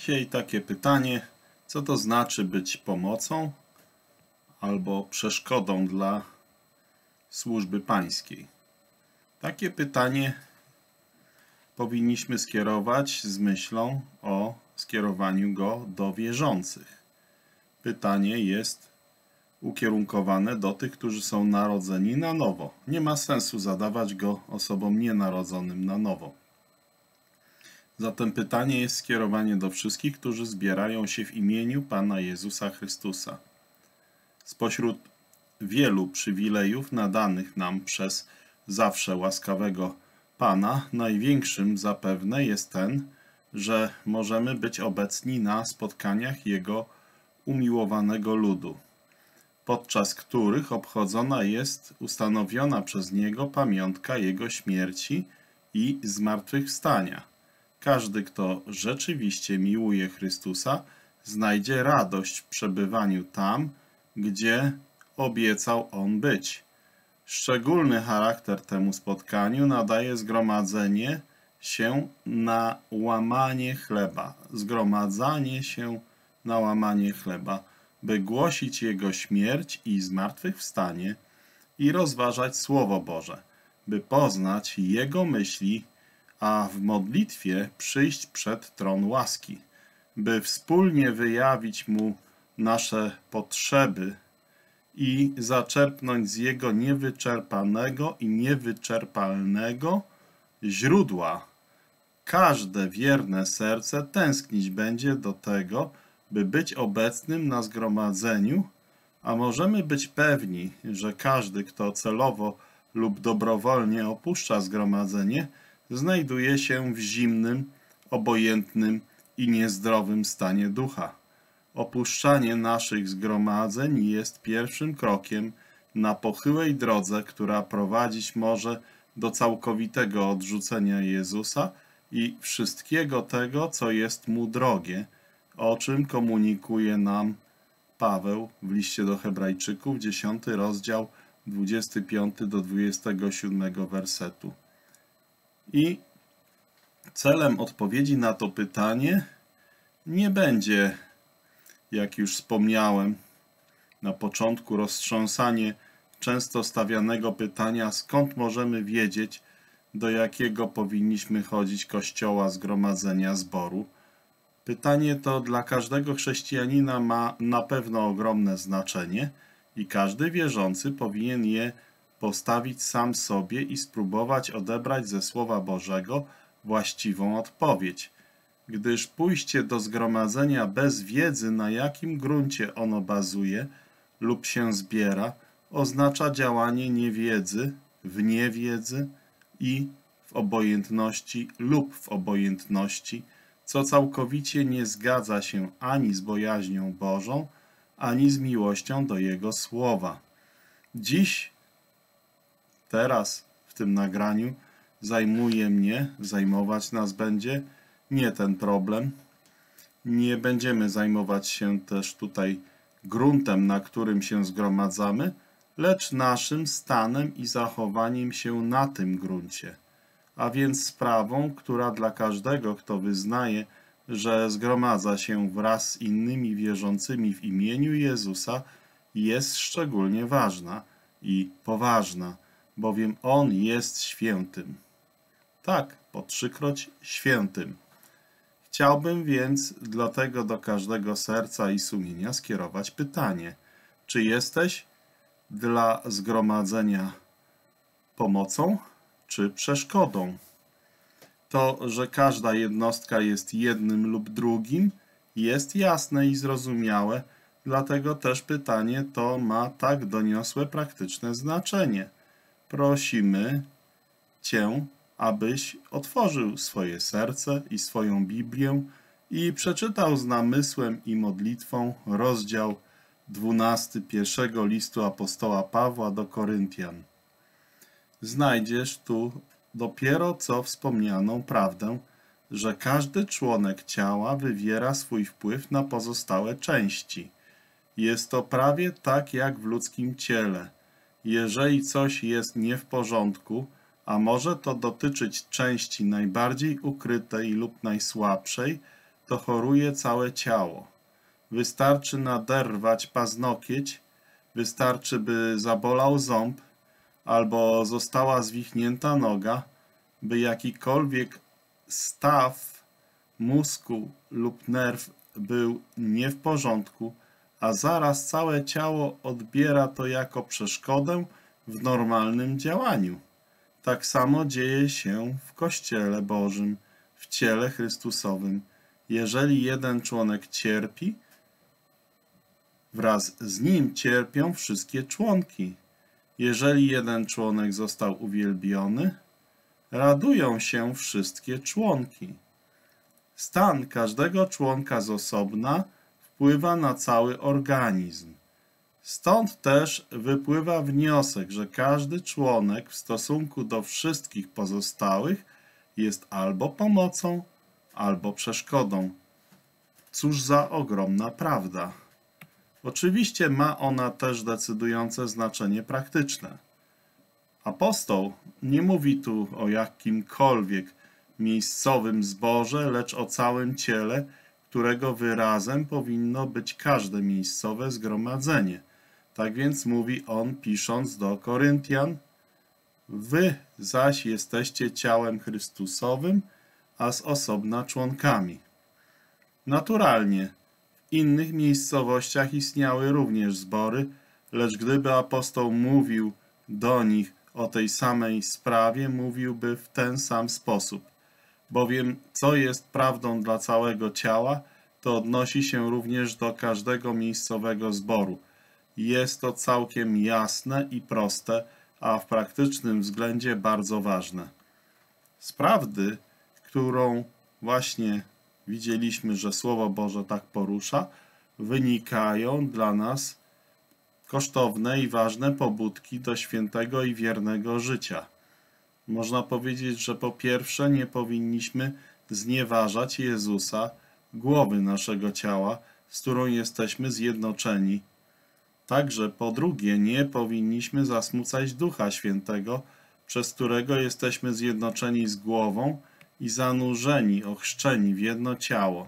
Dzisiaj takie pytanie, co to znaczy być pomocą albo przeszkodą dla służby pańskiej? Takie pytanie powinniśmy skierować z myślą o skierowaniu go do wierzących. Pytanie jest ukierunkowane do tych, którzy są narodzeni na nowo. Nie ma sensu zadawać go osobom nienarodzonym na nowo. Zatem pytanie jest skierowane do wszystkich, którzy zbierają się w imieniu Pana Jezusa Chrystusa. Spośród wielu przywilejów nadanych nam przez zawsze łaskawego Pana, największym zapewne jest ten, że możemy być obecni na spotkaniach Jego umiłowanego ludu, podczas których obchodzona jest ustanowiona przez Niego pamiątka Jego śmierci i zmartwychwstania. Każdy, kto rzeczywiście miłuje Chrystusa, znajdzie radość w przebywaniu tam, gdzie obiecał On być. Szczególny charakter temu spotkaniu nadaje zgromadzenie się na łamanie chleba. Zgromadzanie się na łamanie chleba, by głosić Jego śmierć i zmartwychwstanie i rozważać Słowo Boże, by poznać Jego myśli, a w modlitwie przyjść przed tron łaski, by wspólnie wyjawić Mu nasze potrzeby i zaczerpnąć z Jego niewyczerpanego i niewyczerpalnego źródła. Każde wierne serce tęsknić będzie do tego, by być obecnym na zgromadzeniu, a możemy być pewni, że każdy, kto celowo lub dobrowolnie opuszcza zgromadzenie, znajduje się w zimnym, obojętnym i niezdrowym stanie ducha. Opuszczanie naszych zgromadzeń jest pierwszym krokiem na pochyłej drodze, która prowadzić może do całkowitego odrzucenia Jezusa i wszystkiego tego, co jest Mu drogie, o czym komunikuje nam Paweł w liście do Hebrajczyków, 10 rozdział, 25 do 27 wersetu. I celem odpowiedzi na to pytanie nie będzie, jak już wspomniałem na początku, roztrząsanie często stawianego pytania, skąd możemy wiedzieć, do jakiego powinniśmy chodzić kościoła, zgromadzenia, zboru. Pytanie to dla każdego chrześcijanina ma na pewno ogromne znaczenie i każdy wierzący powinien je postawić sam sobie i spróbować odebrać ze Słowa Bożego właściwą odpowiedź, gdyż pójście do zgromadzenia bez wiedzy, na jakim gruncie ono bazuje lub się zbiera, oznacza działanie niewiedzy, w niewiedzy i w obojętności lub w obojętności, co całkowicie nie zgadza się ani z bojaźnią Bożą, ani z miłością do Jego Słowa. Dziś, teraz, w tym nagraniu, zajmować nas będzie nie ten problem. Nie będziemy zajmować się też tutaj gruntem, na którym się zgromadzamy, lecz naszym stanem i zachowaniem się na tym gruncie, a więc sprawą, która dla każdego, kto wyznaje, że zgromadza się wraz z innymi wierzącymi w imieniu Jezusa, jest szczególnie ważna i poważna, bowiem On jest świętym. Tak, po trzykroć świętym. Chciałbym więc dlatego do każdego serca i sumienia skierować pytanie, czy jesteś dla zgromadzenia pomocą, czy przeszkodą? To, że każda jednostka jest jednym lub drugim, jest jasne i zrozumiałe, dlatego też pytanie to ma tak doniosłe praktyczne znaczenie. Prosimy Cię, abyś otworzył swoje serce i swoją Biblię i przeczytał z namysłem i modlitwą rozdział 12 pierwszego listu apostoła Pawła do Koryntian. Znajdziesz tu dopiero co wspomnianą prawdę, że każdy członek ciała wywiera swój wpływ na pozostałe części. Jest to prawie tak jak w ludzkim ciele. Jeżeli coś jest nie w porządku, a może to dotyczyć części najbardziej ukrytej lub najsłabszej, to choruje całe ciało. Wystarczy naderwać paznokieć, wystarczy, by zabolał ząb albo została zwichnięta noga, by jakikolwiek staw mózgu lub nerw był nie w porządku, a zaraz całe ciało odbiera to jako przeszkodę w normalnym działaniu. Tak samo dzieje się w Kościele Bożym, w ciele Chrystusowym. Jeżeli jeden członek cierpi, wraz z nim cierpią wszystkie członki. Jeżeli jeden członek został uwielbiony, radują się wszystkie członki. Stan każdego członka z osobna wpływa na cały organizm. Stąd też wypływa wniosek, że każdy członek w stosunku do wszystkich pozostałych jest albo pomocą, albo przeszkodą. Cóż za ogromna prawda. Oczywiście ma ona też decydujące znaczenie praktyczne. Apostoł nie mówi tu o jakimkolwiek miejscowym zborze, lecz o całym ciele, którego wyrazem powinno być każde miejscowe zgromadzenie. Tak więc mówi on, pisząc do Koryntian: wy zaś jesteście ciałem Chrystusowym, a z osobna członkami. Naturalnie, w innych miejscowościach istniały również zbory, lecz gdyby apostoł mówił do nich o tej samej sprawie, mówiłby w ten sam sposób. Bowiem co jest prawdą dla całego ciała, to odnosi się również do każdego miejscowego zboru. Jest to całkiem jasne i proste, a w praktycznym względzie bardzo ważne. Z prawdy, którą właśnie widzieliśmy, że Słowo Boże tak porusza, wynikają dla nas kosztowne i ważne pobudki do świętego i wiernego życia. Można powiedzieć, że po pierwsze nie powinniśmy znieważać Jezusa, głowy naszego ciała, z którą jesteśmy zjednoczeni. Także po drugie nie powinniśmy zasmucać Ducha Świętego, przez którego jesteśmy zjednoczeni z głową i zanurzeni, ochrzczeni w jedno ciało.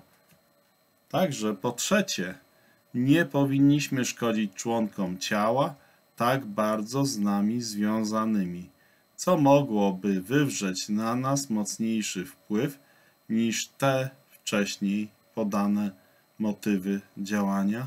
Także po trzecie nie powinniśmy szkodzić członkom ciała tak bardzo z nami związanymi, co mogłoby wywrzeć na nas mocniejszy wpływ niż te wcześniej podane motywy działania.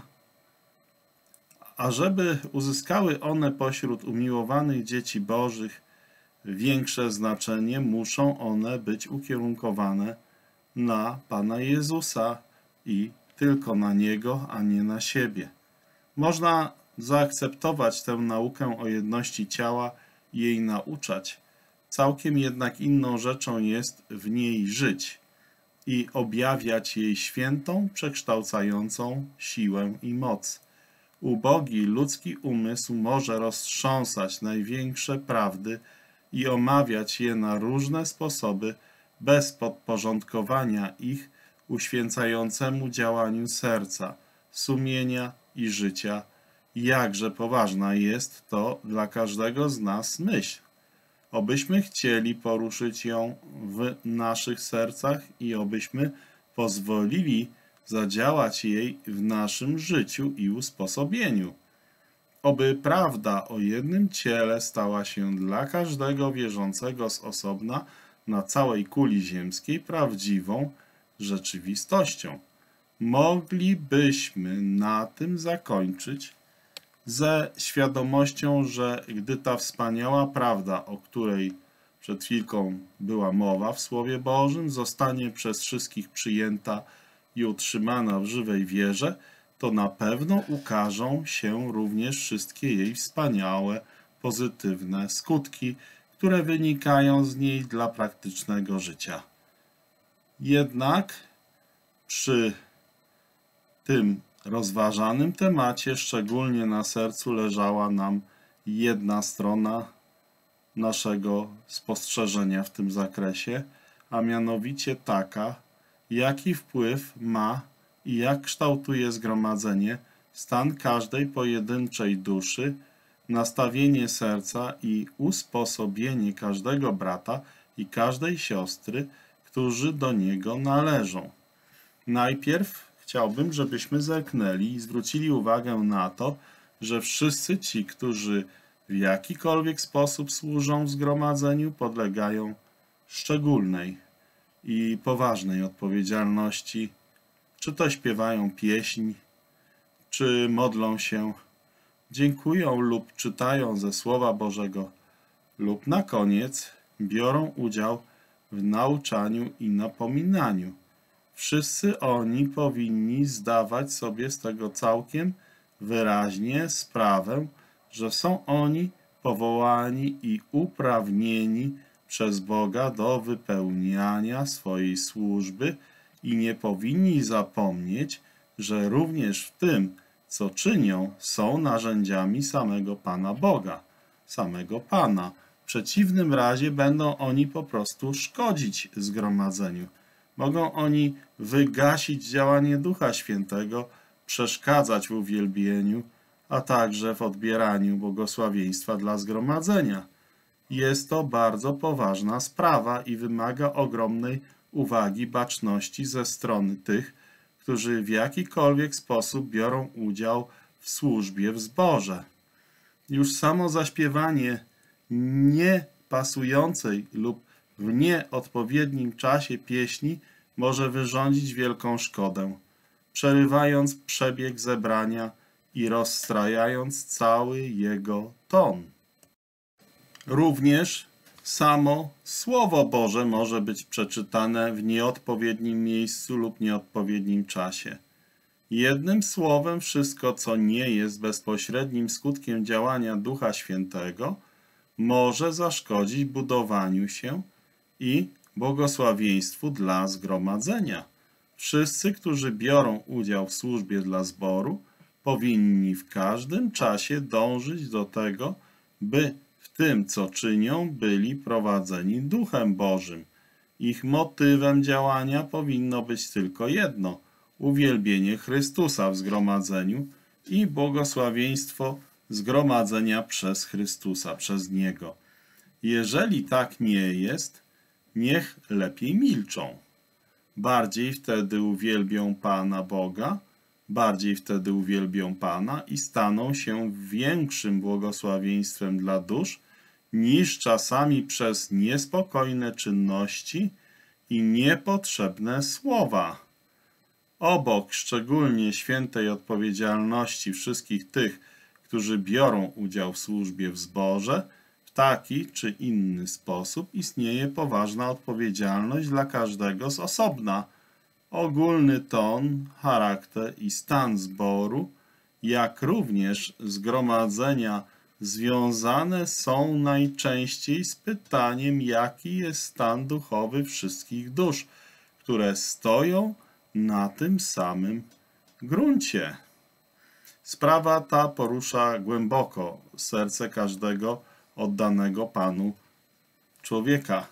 Ażeby uzyskały one pośród umiłowanych dzieci Bożych większe znaczenie, muszą one być ukierunkowane na Pana Jezusa i tylko na Niego, a nie na siebie. Można zaakceptować tę naukę o jedności ciała i jej nauczać. Całkiem jednak inną rzeczą jest w niej żyć i objawiać jej świętą, przekształcającą siłę i moc. Ubogi ludzki umysł może roztrząsać największe prawdy i omawiać je na różne sposoby bez podporządkowania ich uświęcającemu działaniu serca, sumienia i życia. Jakże poważna jest to dla każdego z nas myśl. Obyśmy chcieli poruszyć ją w naszych sercach i obyśmy pozwolili zadziałać jej w naszym życiu i usposobieniu. Oby prawda o jednym ciele stała się dla każdego wierzącego z osobna na całej kuli ziemskiej prawdziwą rzeczywistością. Moglibyśmy na tym zakończyć ze świadomością, że gdy ta wspaniała prawda, o której przed chwilką była mowa w Słowie Bożym, zostanie przez wszystkich przyjęta i utrzymana w żywej wierze, to na pewno ukażą się również wszystkie jej wspaniałe, pozytywne skutki, które wynikają z niej dla praktycznego życia. Jednak przy tym rozważanym temacie szczególnie na sercu leżała nam jedna strona naszego spostrzeżenia w tym zakresie, a mianowicie taka, jaki wpływ ma i jak kształtuje zgromadzenie stan każdej pojedynczej duszy, nastawienie serca i usposobienie każdego brata i każdej siostry, którzy do niego należą. Najpierw chciałbym, żebyśmy zerknęli i zwrócili uwagę na to, że wszyscy ci, którzy w jakikolwiek sposób służą w zgromadzeniu, podlegają szczególnej i poważnej odpowiedzialności, czy to śpiewają pieśń, czy modlą się, dziękują lub czytają ze Słowa Bożego, lub na koniec biorą udział w nauczaniu i napominaniu. Wszyscy oni powinni zdawać sobie z tego całkiem wyraźnie sprawę, że są oni powołani i uprawnieni przez Boga do wypełniania swojej służby i nie powinni zapomnieć, że również w tym, co czynią, są narzędziami samego Pana Boga, samego Pana. W przeciwnym razie będą oni po prostu szkodzić zgromadzeniu. Mogą oni wygasić działanie Ducha Świętego, przeszkadzać w uwielbieniu, a także w odbieraniu błogosławieństwa dla zgromadzenia. Jest to bardzo poważna sprawa i wymaga ogromnej uwagi, baczności ze strony tych, którzy w jakikolwiek sposób biorą udział w służbie w zborze. Już samo zaśpiewanie niepasującej lub w nieodpowiednim czasie pieśni może wyrządzić wielką szkodę, przerywając przebieg zebrania i rozstrajając cały jego ton. Również samo Słowo Boże może być przeczytane w nieodpowiednim miejscu lub nieodpowiednim czasie. Jednym słowem, wszystko, co nie jest bezpośrednim skutkiem działania Ducha Świętego, może zaszkodzić budowaniu się i błogosławieństwu dla zgromadzenia. Wszyscy, którzy biorą udział w służbie dla zboru, powinni w każdym czasie dążyć do tego, by w tym, co czynią, byli prowadzeni Duchem Bożym. Ich motywem działania powinno być tylko jedno – uwielbienie Chrystusa w zgromadzeniu i błogosławieństwo zgromadzenia przez Chrystusa, przez Niego. Jeżeli tak nie jest, niech lepiej milczą. Bardziej wtedy uwielbią Pana Boga, bardziej wtedy uwielbią Pana i staną się większym błogosławieństwem dla dusz, niż czasami przez niespokojne czynności i niepotrzebne słowa. Obok szczególnie świętej odpowiedzialności wszystkich tych, którzy biorą udział w służbie w zborze, w taki czy inny sposób istnieje poważna odpowiedzialność dla każdego z osobna. Ogólny ton, charakter i stan zboru, jak również zgromadzenia związane są najczęściej z pytaniem, jaki jest stan duchowy wszystkich dusz, które stoją na tym samym gruncie. Sprawa ta porusza głęboko serce każdego oddanego Panu człowieka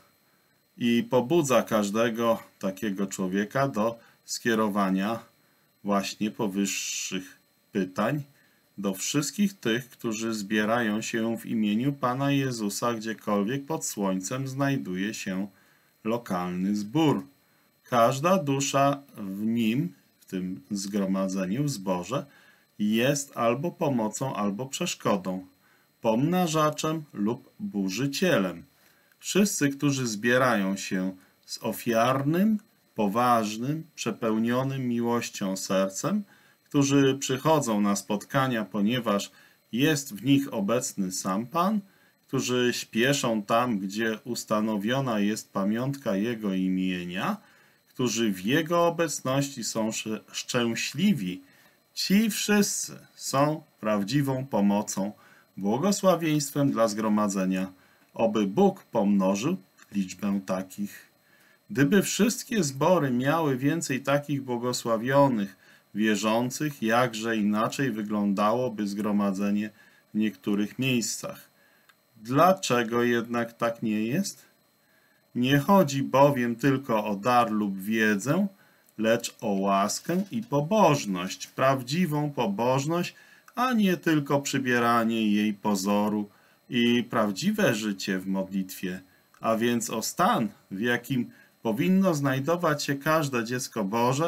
i pobudza każdego takiego człowieka do skierowania właśnie powyższych pytań do wszystkich tych, którzy zbierają się w imieniu Pana Jezusa, gdziekolwiek pod słońcem znajduje się lokalny zbór. Każda dusza w nim, w tym zgromadzeniu, w zborze, jest albo pomocą, albo przeszkodą, pomnażaczem lub burzycielem. Wszyscy, którzy zbierają się z ofiarnym, poważnym, przepełnionym miłością sercem, którzy przychodzą na spotkania, ponieważ jest w nich obecny sam Pan, którzy śpieszą tam, gdzie ustanowiona jest pamiątka Jego imienia, którzy w Jego obecności są szczęśliwi, ci wszyscy są prawdziwą pomocą, błogosławieństwem dla zgromadzenia. Oby Bóg pomnożył liczbę takich. Gdyby wszystkie zbory miały więcej takich błogosławionych, wierzących, jakże inaczej wyglądałoby zgromadzenie w niektórych miejscach. Dlaczego jednak tak nie jest? Nie chodzi bowiem tylko o dar lub wiedzę, lecz o łaskę i pobożność, prawdziwą pobożność, a nie tylko przybieranie jej pozoru i prawdziwe życie w modlitwie, a więc o stan, w jakim powinno znajdować się każde dziecko Boże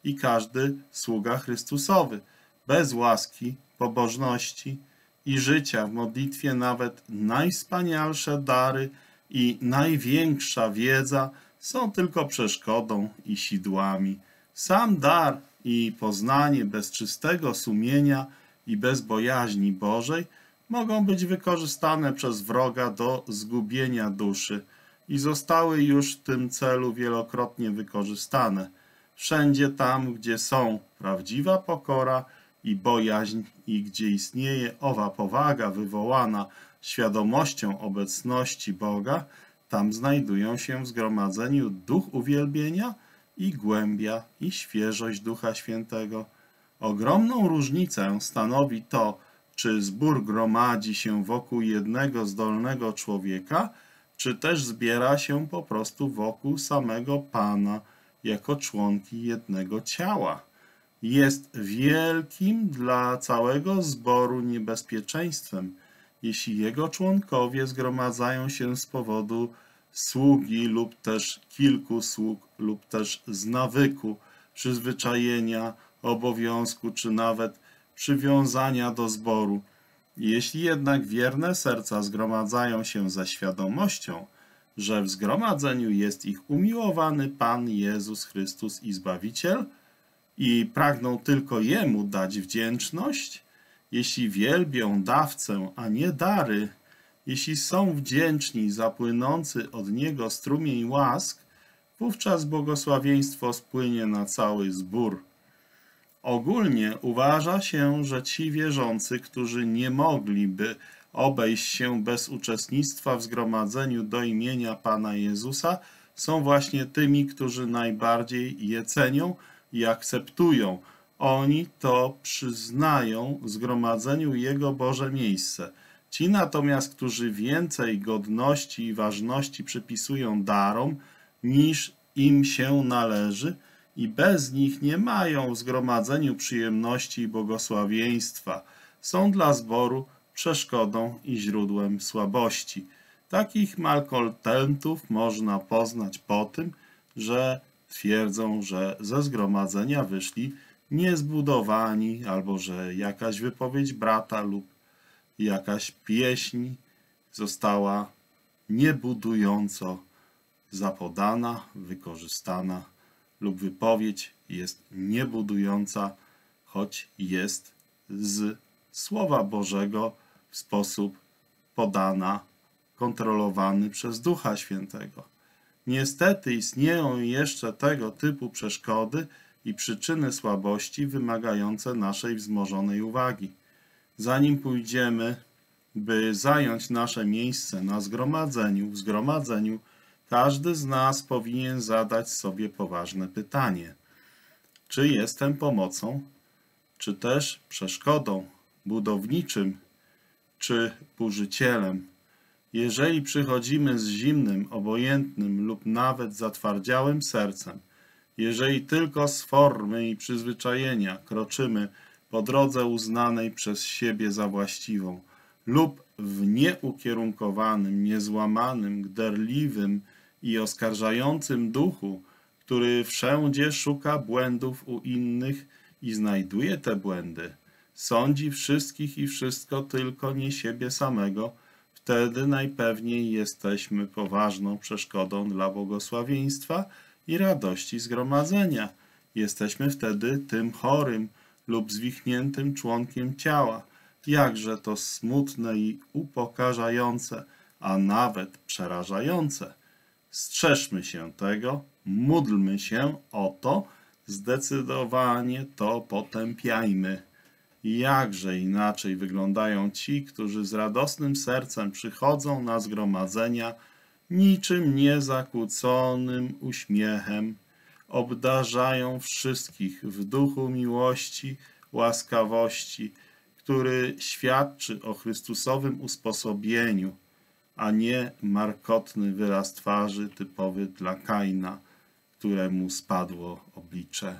i każdy sługa Chrystusowy. Bez łaski, pobożności i życia w modlitwie nawet najwspanialsze dary i największa wiedza są tylko przeszkodą i sidłami. Sam dar i poznanie bez czystego sumienia i bez bojaźni Bożej mogą być wykorzystane przez wroga do zgubienia duszy i zostały już w tym celu wielokrotnie wykorzystane. Wszędzie tam, gdzie są prawdziwa pokora i bojaźń i gdzie istnieje owa powaga wywołana świadomością obecności Boga, tam znajdują się w zgromadzeniu duch uwielbienia i głębia i świeżość Ducha Świętego. Ogromną różnicę stanowi to, czy zbór gromadzi się wokół jednego zdolnego człowieka, czy też zbiera się po prostu wokół samego Pana, jako członki jednego ciała. Jest wielkim dla całego zboru niebezpieczeństwem, jeśli jego członkowie zgromadzają się z powodu sługi lub też kilku sług lub też z nawyku, przyzwyczajenia, obowiązku czy nawet przywiązania do zboru. Jeśli jednak wierne serca zgromadzają się ze świadomością, że w zgromadzeniu jest ich umiłowany Pan Jezus Chrystus i Zbawiciel i pragną tylko Jemu dać wdzięczność, jeśli wielbią dawcę, a nie dary, jeśli są wdzięczni za płynący od Niego strumień łask, wówczas błogosławieństwo spłynie na cały zbór. Ogólnie uważa się, że ci wierzący, którzy nie mogliby obejść się bez uczestnictwa w zgromadzeniu do imienia Pana Jezusa, są właśnie tymi, którzy najbardziej je cenią i akceptują. Oni to przyznają w zgromadzeniu Jego Boże miejsce. Ci natomiast, którzy więcej godności i ważności przypisują darom, niż im się należy, i bez nich nie mają w zgromadzeniu przyjemności i błogosławieństwa, są dla zboru przeszkodą i źródłem słabości. Takich malkontentów można poznać po tym, że twierdzą, że ze zgromadzenia wyszli niezbudowani, albo że jakaś wypowiedź brata lub jakaś pieśń została niebudująco zapodana, wykorzystana, lub wypowiedź jest niebudująca, choć jest z Słowa Bożego w sposób podana, kontrolowany przez Ducha Świętego. Niestety istnieją jeszcze tego typu przeszkody i przyczyny słabości wymagające naszej wzmożonej uwagi. Zanim pójdziemy, by zająć nasze miejsce na w zgromadzeniu, każdy z nas powinien zadać sobie poważne pytanie. Czy jestem pomocą, czy też przeszkodą, budowniczym, czy burzycielem? Jeżeli przychodzimy z zimnym, obojętnym lub nawet zatwardziałym sercem, jeżeli tylko z formy i przyzwyczajenia kroczymy po drodze uznanej przez siebie za właściwą lub w nieukierunkowanym, niezłamanym, gderliwym i oskarżającym duchu, który wszędzie szuka błędów u innych i znajduje te błędy, sądzi wszystkich i wszystko, tylko nie siebie samego, wtedy najpewniej jesteśmy poważną przeszkodą dla błogosławieństwa i radości zgromadzenia. Jesteśmy wtedy tym chorym lub zwichniętym członkiem ciała. Jakże to smutne i upokarzające, a nawet przerażające. Strzeżmy się tego, módlmy się o to, zdecydowanie to potępiajmy. Jakże inaczej wyglądają ci, którzy z radosnym sercem przychodzą na zgromadzenia, niczym niezakłóconym uśmiechem, obdarzają wszystkich w duchu miłości, łaskawości, który świadczy o Chrystusowym usposobieniu, a nie markotny wyraz twarzy typowy dla Kaina, któremu spadło oblicze.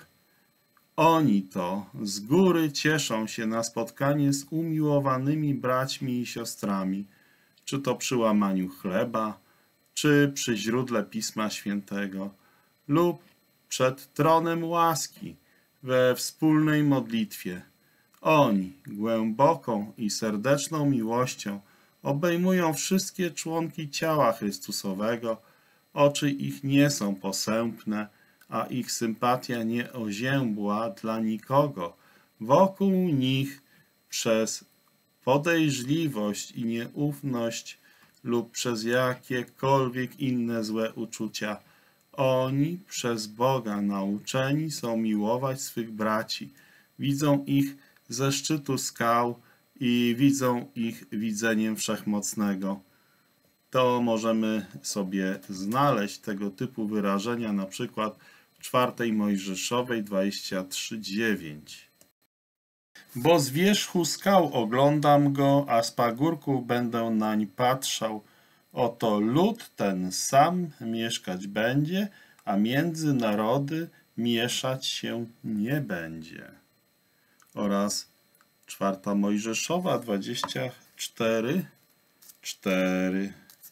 Oni to z góry cieszą się na spotkanie z umiłowanymi braćmi i siostrami, czy to przy łamaniu chleba, czy przy źródle Pisma Świętego, lub przed tronem łaski, we wspólnej modlitwie. Oni głęboką i serdeczną miłością obejmują wszystkie członki ciała Chrystusowego. Oczy ich nie są posępne, a ich sympatia nie oziębła dla nikogo. Wokół nich przez podejrzliwość i nieufność lub przez jakiekolwiek inne złe uczucia. Oni przez Boga nauczeni są miłować swych braci. Widzą ich ze szczytu skał i widzą ich widzeniem Wszechmocnego. To możemy sobie znaleźć tego typu wyrażenia na przykład w 4 Mojżeszowej 23:9. Bo z wierzchu skał oglądam go, a z pagórków będę nań patrzał. Oto lud ten sam mieszkać będzie, a między narody mieszać się nie będzie. Oraz 4 Mojżeszowa 24:4.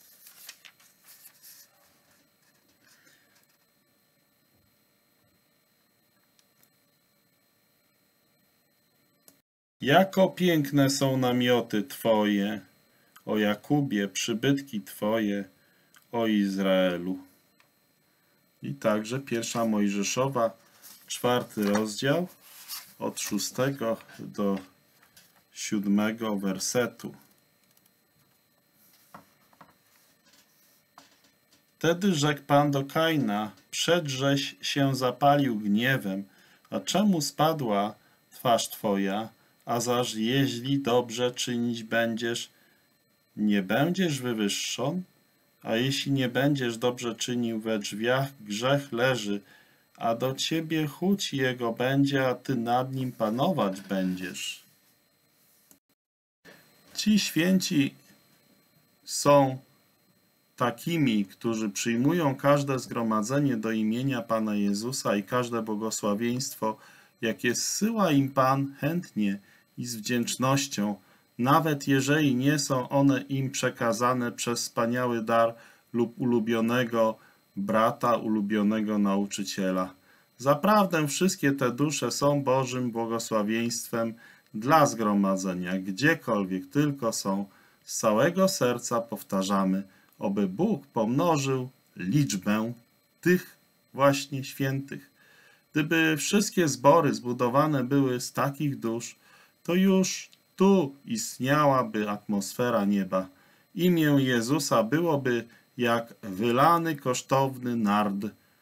Jako piękne są namioty Twoje, o Jakubie, przybytki Twoje, o Izraelu. I także 1 Mojżeszowa, 4 rozdział, od 6 do 7 wersetu. Wtedy rzekł Pan do Kaina: przedżeś się zapalił gniewem, a czemu spadła twarz Twoja? A zaż jeśli dobrze czynić będziesz, nie będziesz wywyższon? A jeśli nie będziesz dobrze czynił, we drzwiach grzech leży, a do ciebie chuć jego będzie, a ty nad nim panować będziesz. Ci święci są takimi, którzy przyjmują każde zgromadzenie do imienia Pana Jezusa i każde błogosławieństwo, jakie zsyła im Pan, chętnie i z wdzięcznością, nawet jeżeli nie są one im przekazane przez wspaniały dar lub ulubionego brata, ulubionego nauczyciela. Zaprawdę wszystkie te dusze są Bożym błogosławieństwem dla zgromadzenia, gdziekolwiek tylko są. Z całego serca powtarzamy, oby Bóg pomnożył liczbę tych właśnie świętych. Gdyby wszystkie zbory zbudowane były z takich dusz, to już tu istniałaby atmosfera nieba. Imię Jezusa byłoby jak wylany kosztowny nard.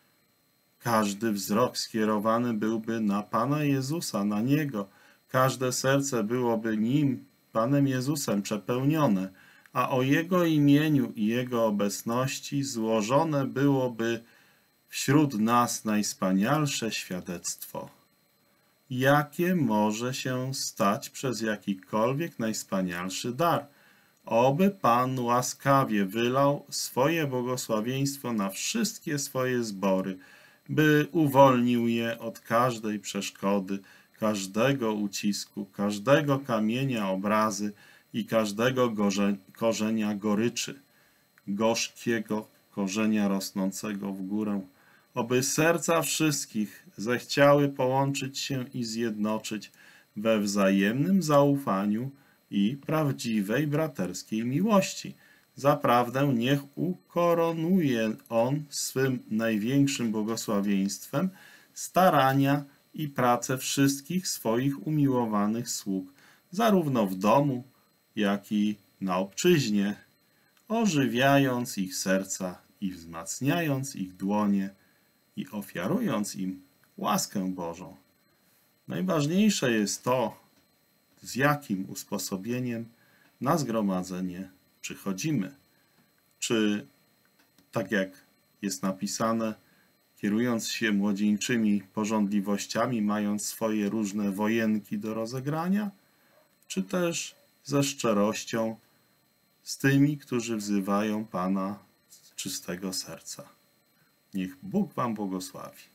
Każdy wzrok skierowany byłby na Pana Jezusa, na Niego. Każde serce byłoby Nim, Panem Jezusem, przepełnione, a o Jego imieniu i Jego obecności złożone byłoby wśród nas najwspanialsze świadectwo. Jakie może się stać przez jakikolwiek najwspanialszy dar? Oby Pan łaskawie wylał swoje błogosławieństwo na wszystkie swoje zbory, by uwolnił je od każdej przeszkody, każdego ucisku, każdego kamienia obrazy i każdego korzenia goryczy, gorzkiego korzenia rosnącego w górę. Oby serca wszystkich zechciały połączyć się i zjednoczyć we wzajemnym zaufaniu i prawdziwej braterskiej miłości. Zaprawdę niech ukoronuje On swym największym błogosławieństwem starania i pracę wszystkich swoich umiłowanych sług, zarówno w domu, jak i na obczyźnie, ożywiając ich serca i wzmacniając ich dłonie i ofiarując im łaskę Bożą. Najważniejsze jest to, z jakim usposobieniem na zgromadzenie przychodzimy. Czy, tak jak jest napisane, kierując się młodzieńczymi pożądliwościami, mając swoje różne wojenki do rozegrania, czy też ze szczerością z tymi, którzy wzywają Pana z czystego serca. Niech Bóg wam błogosławi.